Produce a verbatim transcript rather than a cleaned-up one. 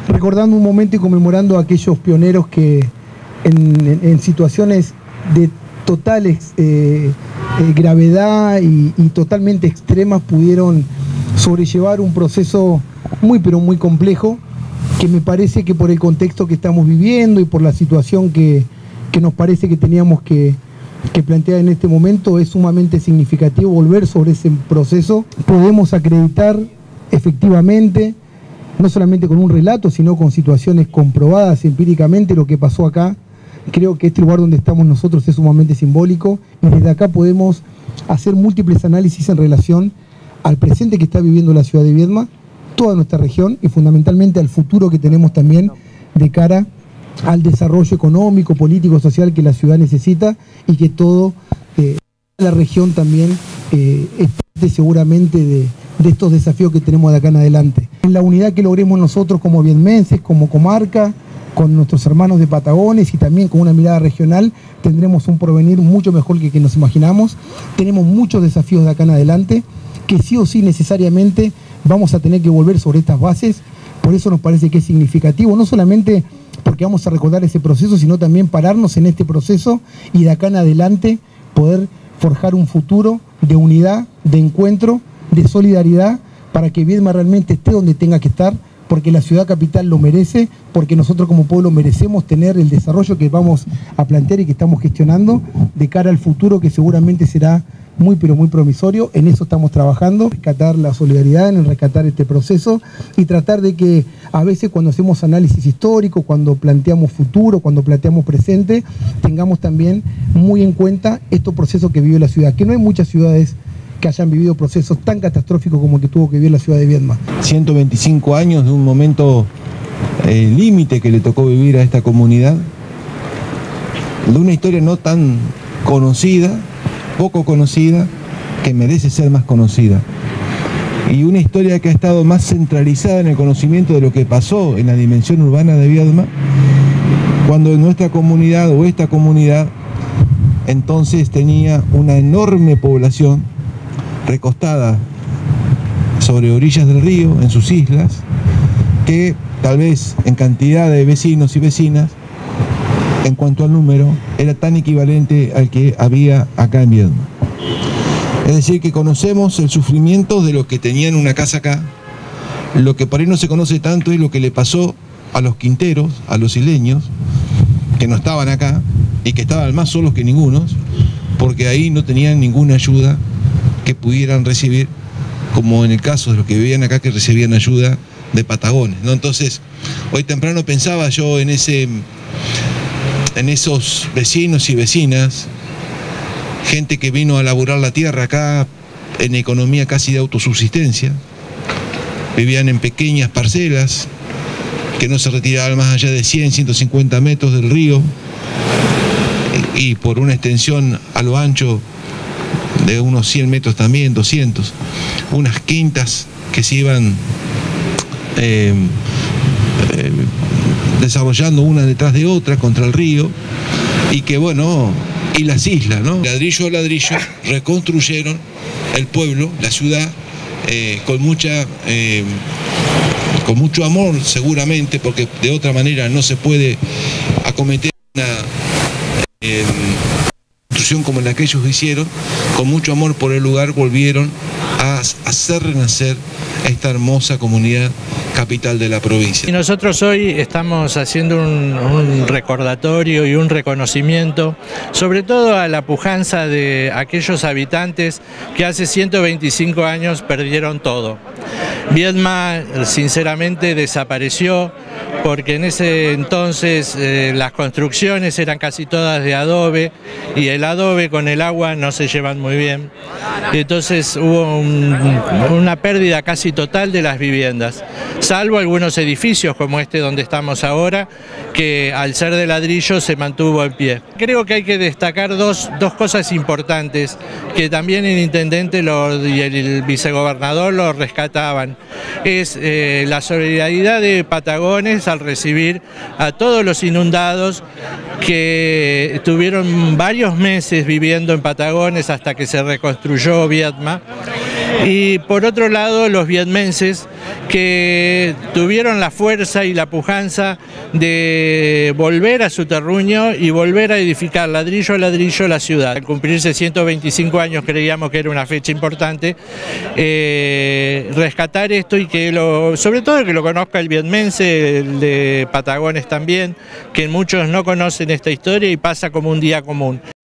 recordando un momento y conmemorando a aquellos pioneros que en, en, en situaciones de total eh, eh, gravedad y, y totalmente extremas pudieron sobrellevar un proceso muy pero muy complejo, que me parece que por el contexto que estamos viviendo y por la situación que, que nos parece que teníamos que, que plantear en este momento, es sumamente significativo volver sobre ese proceso. Podemos acreditar efectivamente, no solamente con un relato, sino con situaciones comprobadas empíricamente, lo que pasó acá. Creo que este lugar donde estamos nosotros es sumamente simbólico y desde acá podemos hacer múltiples análisis en relación al presente que está viviendo la ciudad de Viedma, toda nuestra región y fundamentalmente al futuro que tenemos también de cara al desarrollo económico, político, social que la ciudad necesita y que todo eh, la región también eh, es parte seguramente de, de estos desafíos que tenemos de acá en adelante. En la unidad que logremos nosotros como viedmenses, como comarca, con nuestros hermanos de Patagones y también con una mirada regional, tendremos un porvenir mucho mejor que, que nos imaginamos. Tenemos muchos desafíos de acá en adelante que sí o sí necesariamente vamos a tener que volver sobre estas bases. Por eso nos parece que es significativo, no solamente porque vamos a recordar ese proceso, sino también pararnos en este proceso y de acá en adelante poder forjar un futuro de unidad, de encuentro, de solidaridad, para que Viedma realmente esté donde tenga que estar, porque la ciudad capital lo merece, porque nosotros como pueblo merecemos tener el desarrollo que vamos a plantear y que estamos gestionando de cara al futuro, que seguramente será muy pero muy promisorio. En eso estamos trabajando, rescatar la solidaridad, en rescatar este proceso y tratar de que a veces cuando hacemos análisis histórico, cuando planteamos futuro, cuando planteamos presente, tengamos también muy en cuenta estos procesos que vive la ciudad, que no hay muchas ciudades que hayan vivido procesos tan catastróficos como el que tuvo que vivir la ciudad de Viedma. ciento veinticinco años de un momento eh, límite que le tocó vivir a esta comunidad, de una historia no tan conocida, poco conocida, que merece ser más conocida. Y una historia que ha estado más centralizada en el conocimiento de lo que pasó en la dimensión urbana de Viedma, cuando nuestra comunidad o esta comunidad entonces tenía una enorme población recostada sobre orillas del río, en sus islas, que tal vez en cantidad de vecinos y vecinas, en cuanto al número, era tan equivalente al que había acá en Viedma. Es decir, que conocemos el sufrimiento de los que tenían una casa acá. Lo que por ahí no se conoce tanto es lo que le pasó a los quinteros, a los isleños, que no estaban acá y que estaban más solos que ningunos, porque ahí no tenían ninguna ayuda que pudieran recibir, como en el caso de los que vivían acá, que recibían ayuda de Patagones, ¿no? Entonces, hoy temprano pensaba yo en ese, en esos vecinos y vecinas, gente que vino a laburar la tierra acá en economía casi de autosubsistencia, vivían en pequeñas parcelas que no se retiraban más allá de cien, ciento cincuenta metros del río y por una extensión a lo ancho de unos cien metros también, doscientos, unas quintas que se iban eh, eh, desarrollando una detrás de otra contra el río, y que bueno, y las islas, ¿no? Ladrillo a ladrillo reconstruyeron el pueblo, la ciudad, eh, con mucha eh, con mucho amor seguramente, porque de otra manera no se puede acometer una eh, construcción como la que ellos hicieron. Con mucho amor por el lugar volvieron a hacer renacer esta hermosa comunidad capital de la provincia. Y nosotros hoy estamos haciendo un, un recordatorio y un reconocimiento, sobre todo a la pujanza de aquellos habitantes que hace ciento veinticinco años perdieron todo. Viedma sinceramente desapareció porque en ese entonces eh, las construcciones eran casi todas de adobe y el adobe con el agua no se llevan muy bien. Entonces hubo un, una pérdida casi total de las viviendas, salvo algunos edificios como este donde estamos ahora, que al ser de ladrillo se mantuvo en pie. Creo que hay que destacar dos, dos cosas importantes que también el intendente lo, y el vicegobernador lo rescataban. Es eh, la solidaridad de Patagones al recibir a todos los inundados que estuvieron varios meses viviendo en Patagones hasta que se reconstruyó Viedma, y por otro lado los vietmenses, que tuvieron la fuerza y la pujanza de volver a su terruño y volver a edificar ladrillo a ladrillo la ciudad. Al cumplirse ciento veinticinco años creíamos que era una fecha importante, eh, rescatar esto y que lo, sobre todo que lo conozca el vietmense, el de Patagones también, que muchos no conocen esta historia y pasa como un día común.